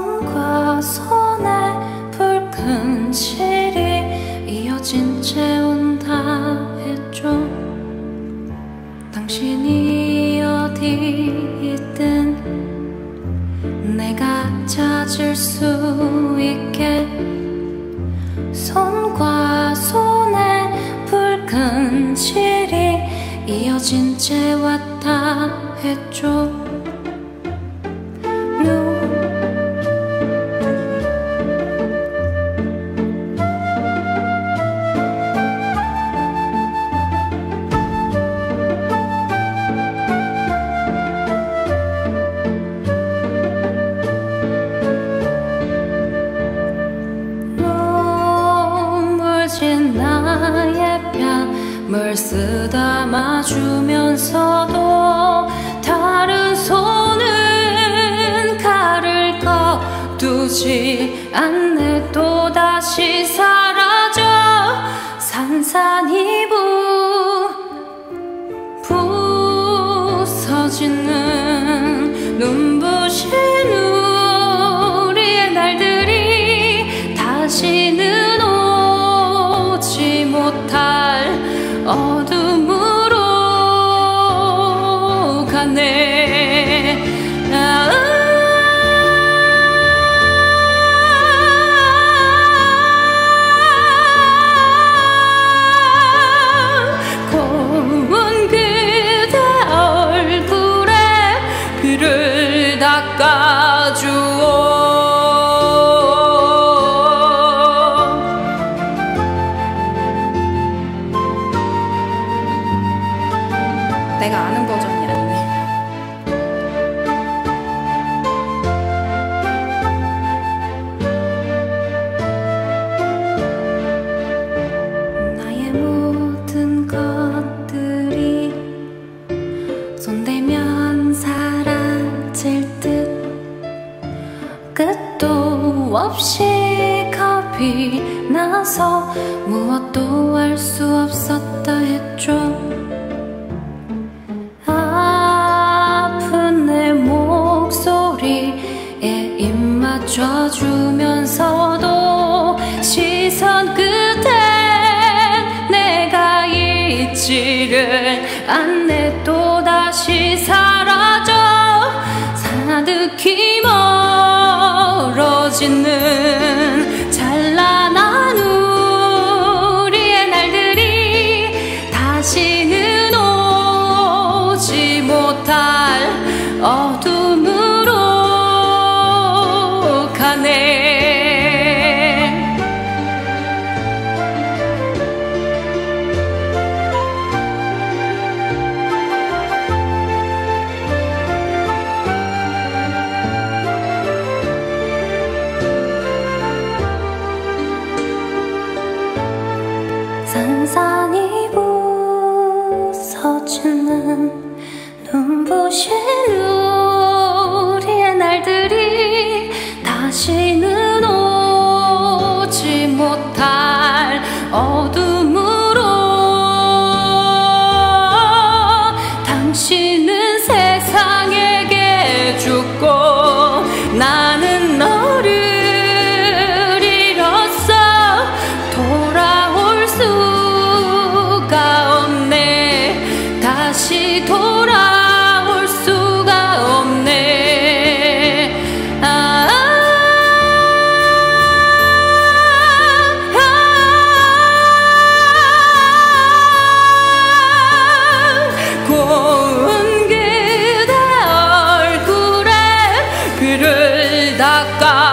손과 손에 붉은 실이 이어진 채 온다 했죠. 당신이 어디 있든 내가 찾을 수 있게 손과 손에 붉은 실이 이어진 채 왔다 했죠. 나의 뺨을 쓰다마 주면서도 다른 손은 칼을 거두지 않네. 또다시 사라져 산산이 부서지는 눈부신 우리의 날들이 다시는 못할 어둠으로 가네. 고운 그대 얼굴에 비를 닦아주오. 내가 아는 버전이 아니네. 나의 모든 것들이 손대면 사라질 듯 끝도 없이 겁이 나서 무엇도 할 수 없었다 했죠. 입 맞춰주면서도 시선 끝엔 내가 있지를 않네. 또다시 사라져 사나득히 멀어지는 찬란한 우리의 날들이 다시는 오지 못할 어둠으로 가네. 산산이 부서지는 눈부신 우리의 날들이 다시는 오지 못할 어둠으로 당신은 세상에게 죽고 나는 너를 잃었어. 돌아올 수가 없네. 다시 돌아올 수가 없네. 고운 그대 얼굴에 비를 닦아